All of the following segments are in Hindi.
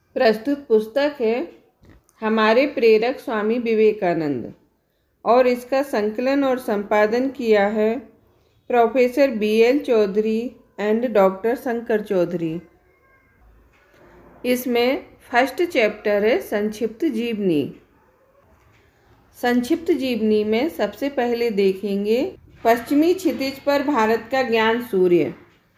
प्रस्तुत पुस्तक है हमारे प्रेरक स्वामी विवेकानंद और इसका संकलन और संपादन किया है professor BL Chaudhary and doctor Shankar Chaudhary. इसमें फर्स्ट चैप्टर है संक्षिप्त जीवनी। संक्षिप्त जीवनी में सबसे पहले देखेंगे पश्चिमी क्षितिज पर भारत का ज्ञान सूर्य।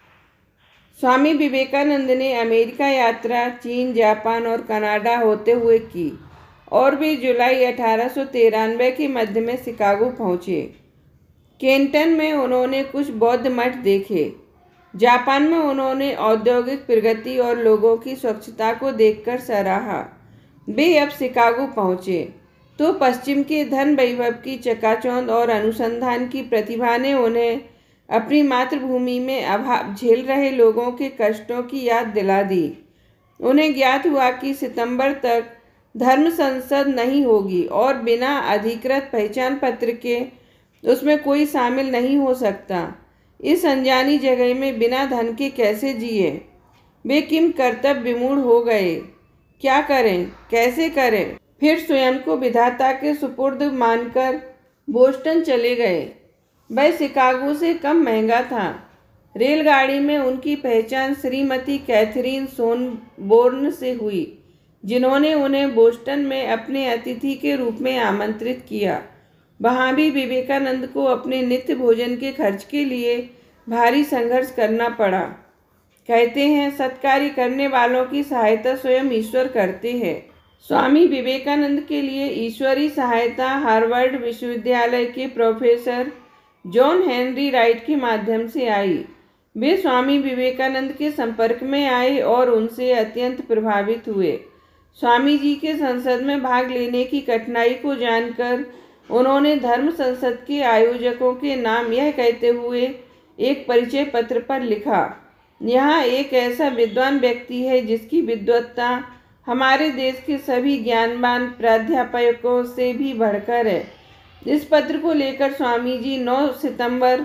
स्वामी विवेकानंद ने अमेरिका यात्रा चीन, जापान और कनाडा होते हुए की और वे जुलाई 1893 के मध्य में शिकागो पहुँचे। केंटन में उन्होंने कुछ बौद्ध मठ देखे। जापान में उन्होंने औद्योगिक प्रगति और लोगों की स्वच्छता को देखकर सराहा। वे अब शिकागो पहुँचे तो पश्चिम के धन वैभव की चकाचौंध और अनुसंधान की प्रतिभा ने उन्हें अपनी मातृभूमि में अभाव झेल रहे लोगों के कष्टों की याद दिला दी। उन्हें ज्ञात हुआ कि सितंबर तक धर्म संसद नहीं होगी और बिना अधिकृत पहचान पत्र के उसमें कोई शामिल नहीं हो सकता। इस अनजानी जगह में बिना धन के कैसे जिए? वे किम कर्तव्य विमूढ़ हो गए। क्या करें, कैसे करें? फिर स्वयं को विधाता के सुपुर्द मानकर बोस्टन चले गए। वह शिकागो से कम महंगा था। रेलगाड़ी में उनकी पहचान श्रीमती कैथरीन सोनबोर्न से हुई, जिन्होंने उन्हें बोस्टन में अपने अतिथि के रूप में आमंत्रित किया। वहाँ भी विवेकानंद को अपने नित्य भोजन के खर्च के लिए भारी संघर्ष करना पड़ा। कहते हैं सत्कार्य करने वालों की सहायता स्वयं ईश्वर करते हैं। स्वामी विवेकानंद के लिए ईश्वरीय सहायता हार्वर्ड विश्वविद्यालय के प्रोफेसर जॉन हेनरी राइट के माध्यम से आई। वे स्वामी विवेकानंद के संपर्क में आए और उनसे अत्यंत प्रभावित हुए। स्वामी जी के संसद में भाग लेने की कठिनाई को जानकर उन्होंने धर्म संसद के आयोजकों के नाम यह कहते हुए एक परिचय पत्र पर लिखा, यहाँ एक ऐसा विद्वान व्यक्ति है जिसकी विद्वत्ता हमारे देश के सभी ज्ञानवान प्राध्यापकों से भी बढ़कर है। इस पत्र को लेकर स्वामी जी 9 सितंबर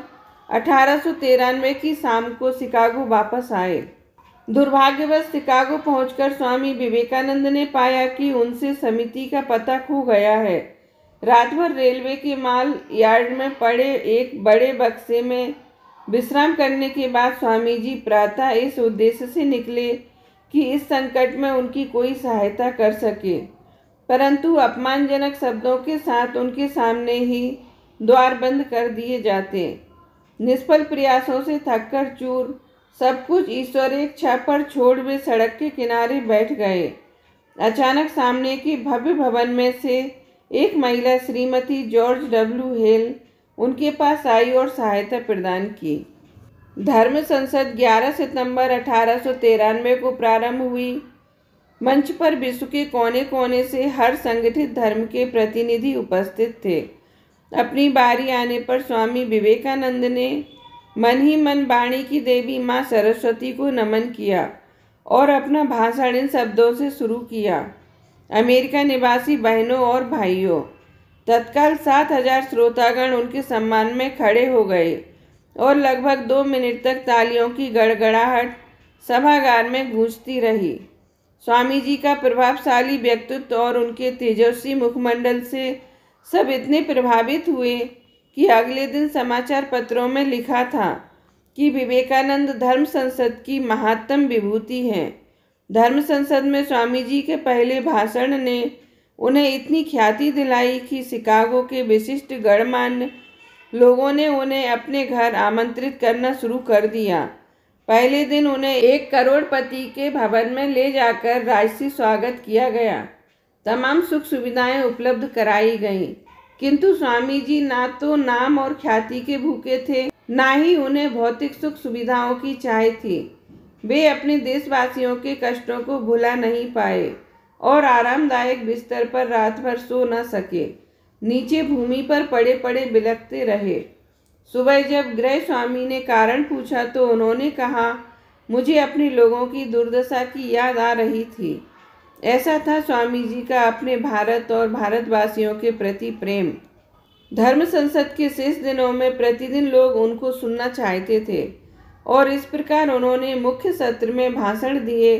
1893 की शाम को शिकागो वापस आए। दुर्भाग्यवश शिकागो पहुंचकर स्वामी विवेकानंद ने पाया कि उनसे समिति का पता खो गया है। रात भर रेलवे के माल यार्ड में पड़े एक बड़े बक्से में विश्राम करने के बाद स्वामी जी प्रातः इस उद्देश्य से निकले कि इस संकट में उनकी कोई सहायता कर सके, परंतु अपमानजनक शब्दों के साथ उनके सामने ही द्वार बंद कर दिए जाते। निष्फल प्रयासों से थककर चूर, सब कुछ ईश्वरेच्छा पर छोड़ वे सड़क के किनारे बैठ गए। अचानक सामने के भव्य भवन में से एक महिला श्रीमती जॉर्ज W. हेल उनके पास आई और सहायता प्रदान की। धर्म संसद 11 सितंबर 1893 को प्रारंभ हुई। मंच पर विश्व के कोने कोने से हर संगठित धर्म के प्रतिनिधि उपस्थित थे। अपनी बारी आने पर स्वामी विवेकानंद ने मन ही मन वाणी की देवी माँ सरस्वती को नमन किया और अपना भाषण इन शब्दों से शुरू किया, अमेरिका निवासी बहनों और भाइयों। तत्काल 7000 श्रोतागण उनके सम्मान में खड़े हो गए और लगभग 2 मिनट तक तालियों की गड़गड़ाहट सभागार में गूंजती रही। स्वामी जी का प्रभावशाली व्यक्तित्व और उनके तेजस्वी मुखमंडल से सब इतने प्रभावित हुए कि अगले दिन समाचार पत्रों में लिखा था कि विवेकानंद धर्म संसद की महात्म विभूति हैं। धर्म संसद में स्वामी जी के पहले भाषण ने उन्हें इतनी ख्याति दिलाई कि शिकागो के विशिष्ट गणमान्य लोगों ने उन्हें अपने घर आमंत्रित करना शुरू कर दिया। पहले दिन उन्हें 1 करोड़पति के भवन में ले जाकर राजसी स्वागत किया गया। तमाम सुख सुविधाएं उपलब्ध कराई गईं, किंतु स्वामी जी ना तो नाम और ख्याति के भूखे थे, ना ही उन्हें भौतिक सुख सुविधाओं की चाह थी। वे अपने देशवासियों के कष्टों को भुला नहीं पाए और आरामदायक बिस्तर पर रात भर सो न सके। नीचे भूमि पर पड़े पड़े बिलखते रहे। सुबह जब गृह स्वामी ने कारण पूछा तो उन्होंने कहा, मुझे अपने लोगों की दुर्दशा की याद आ रही थी। ऐसा था स्वामी जी का अपने भारत और भारतवासियों के प्रति प्रेम। धर्म संसद के शेष दिनों में प्रतिदिन लोग उनको सुनना चाहते थे और इस प्रकार उन्होंने मुख्य सत्र में भाषण दिए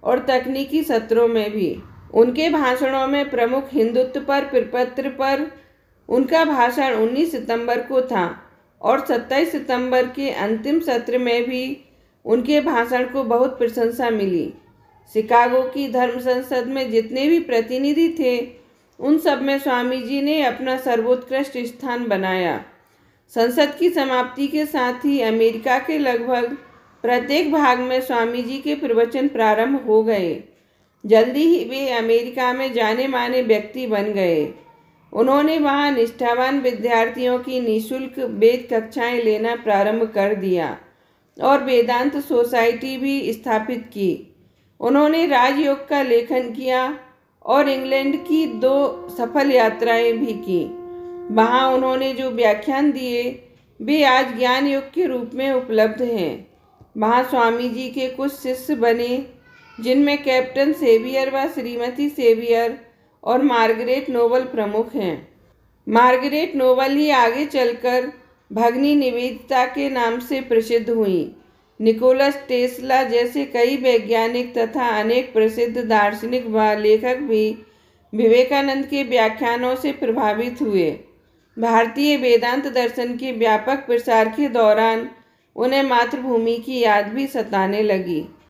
और तकनीकी सत्रों में भी। उनके भाषणों में प्रमुख हिंदुत्व पर प्रपत्र पर उनका भाषण 19 सितंबर को था और 27 सितंबर के अंतिम सत्र में भी उनके भाषण को बहुत प्रशंसा मिली। शिकागो की धर्म संसद में जितने भी प्रतिनिधि थे उन सब में स्वामी जी ने अपना सर्वोत्कृष्ट स्थान बनाया। संसद की समाप्ति के साथ ही अमेरिका के लगभग प्रत्येक भाग में स्वामी जी के प्रवचन प्रारंभ हो गए। जल्दी ही वे अमेरिका में जाने माने व्यक्ति बन गए। उन्होंने वहां निष्ठावान विद्यार्थियों की निःशुल्क वेद कक्षाएं लेना प्रारंभ कर दिया और वेदांत सोसाइटी भी स्थापित की। उन्होंने राजयोग का लेखन किया और इंग्लैंड की 2 सफल यात्राएं भी की। वहां उन्होंने जो व्याख्यान दिए वे आज ज्ञान योग के रूप में उपलब्ध हैं। वहां स्वामी जी के कुछ शिष्य बने जिनमें कैप्टन सेवियर व श्रीमती सेवियर और मार्गरेट नोबल प्रमुख हैं। मार्गरेट नोबल ही आगे चलकर भगनी निवेदिता के नाम से प्रसिद्ध हुई। निकोलस टेस्ला जैसे कई वैज्ञानिक तथा अनेक प्रसिद्ध दार्शनिक व लेखक भी विवेकानंद के व्याख्यानों से प्रभावित हुए। भारतीय वेदांत दर्शन के व्यापक प्रसार के दौरान उन्हें मातृभूमि की याद भी सताने लगी।